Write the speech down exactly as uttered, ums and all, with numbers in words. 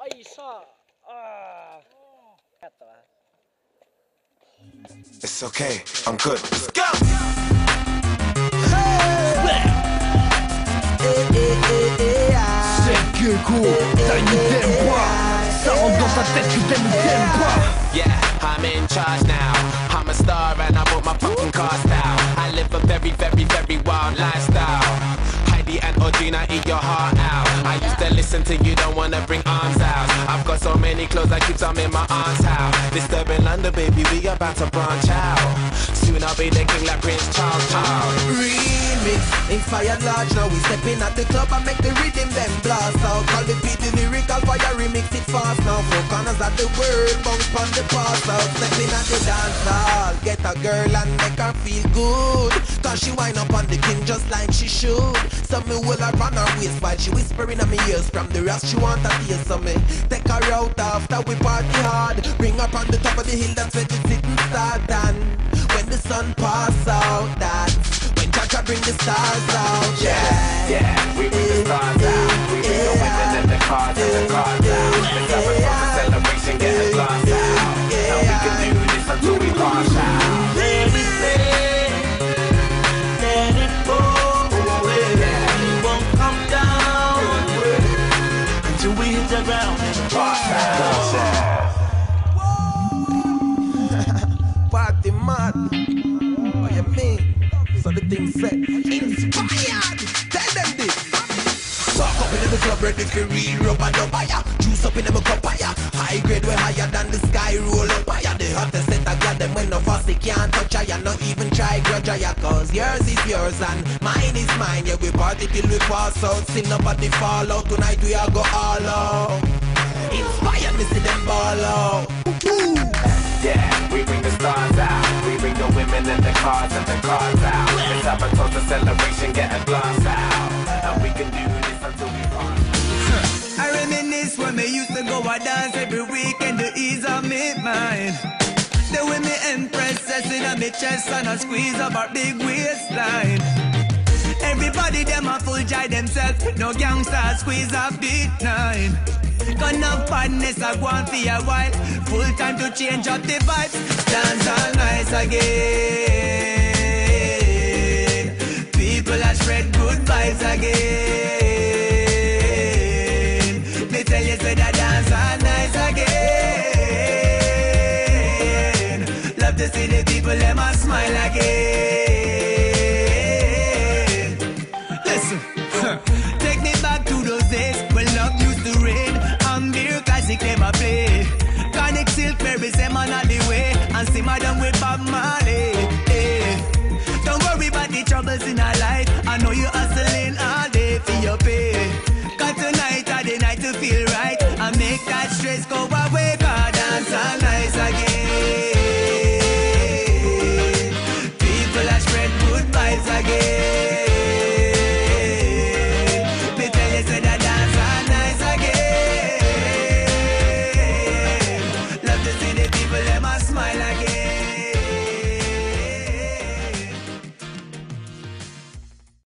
It's okay, I'm good. Let's go! C'est que cool, ça ne t'aime pas. Ça rentre dans ta tête que t'aimes ou t'aimes pas. Yeah, I'm in charge now. I'm a star and I bought my fucking car style. I live a very, very, very wild lifestyle. Heidi and Audrina, eat your heart out. I used to listen to you, don't wanna bring arms out. I've got so many clothes, I keep some in my aunt's house. Disturbing London, baby, we about to branch out. Soon I'll be the king like Prince Charles. Charles. Remix, inspired large, now we stepping at the club and make the rhythm them blast out. Call the beat the lyrical fire, remix it fast now. Four corners of the world, bounce on the pass out. Stepping at the dance hall, get a girl and make her feel good. Cause she wind up on the king just like she should. So me will her on her waist while she whispering in my ears. From the rest she want to hear so me take her out after we party hard. Bring her on the top of the hill, that's where the sitting start. And when the sun pass out, that's when Cha-Cha bring the stars out. Yeah, yeah, we bring the stars out. We bring the women and the cars and the cars out. Let's have a proper celebration, get a glass out. And we can do this until we pass out. Let it play, let it go away. We won't come down until we hit the ground and pass out. Party mad, what you mean? So the thing said, inspired. Tell them this. Walk up into the club ready for real rubber dubber. Juice up in them cup higher. High grade way higher than the sky roll up higher. The hottest set I got them when no fussy can't touch ya. Not even try grudge ya. Cause yours is yours and mine is mine. Yeah, we party till we pass out. See nobody fall out. Tonight we all go all out. Inspired me see them ball out. Ooh. Yeah, we bring the stars out. We bring the women and the cars and the cars out. Let's have a total celebration, get a glass out. And we can do this until we pass. I reminisce when me used to go a dance every weekend to ease of me mind. The way me empress in on me chest and a squeeze of our big waistline. Everybody them a full joy themselves. No gangster squeeze a beat nine. Gonna badness I go on for a while. Full time to change up the vibes. Dance all nice again. People are spread good vibes again. Me tell you say that dance all nice again. Love to see the people them a smile again. Listen, take me back to those days when love used to reign. Beer classic them a play. Connect silk berries them on the way. And see madam with Bob Marley.